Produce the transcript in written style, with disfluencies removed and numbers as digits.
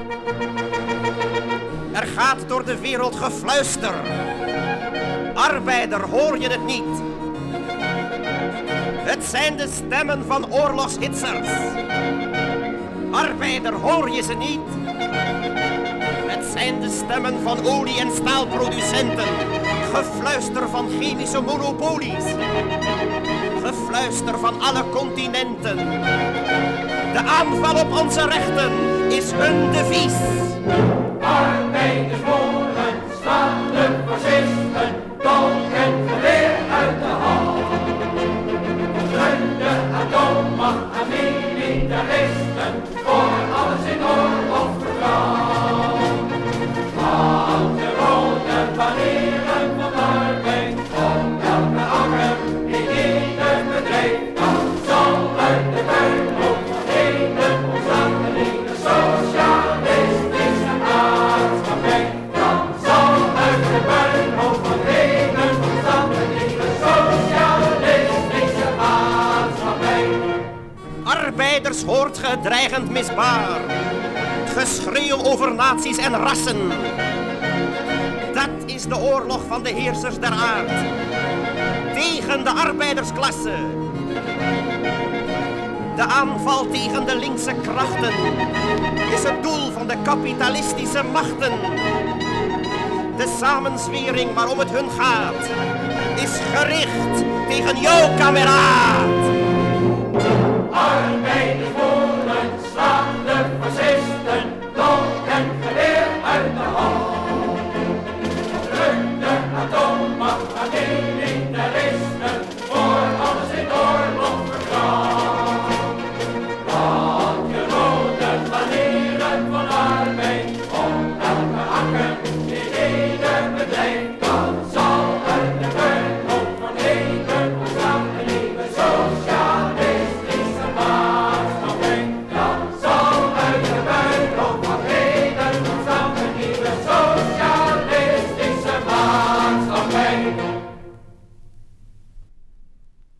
Er gaat door de wereld gefluister. Arbeider, hoor je het niet? Het zijn de stemmen van oorlogshitsers. Arbeider, hoor je ze niet? Het zijn de stemmen van olie- en staalproducenten. Gefluister van chemische monopolies. Gefluister van alle continenten. De aanval op onze rechten is hun devies. Arbeidersmolen slaan de fascisten, dolk en geweer uit de hand. Steun de atoommacht aan militaristen, voor alles in oorlog verbrand. Aan de rode banieren van arbeid, op elke akker, in ieder bedrijf, dan zal uit de puinhoop van heden ons aangelegen socialistische maatschappij. Dan zal uit de puinhoop van heden ons aangelegen socialistische maatschappij. Arbeiders, hoort ge dreigend misbaar. Geschreeuw over naties en rassen. Dat is de oorlog van de heersers der aard. Tegen de arbeidersklasse. De aanval tegen de linkse krachten is het doel van de kapitalistische machten. De samenzwering waarom het hun gaat is gericht tegen jouw kameraad.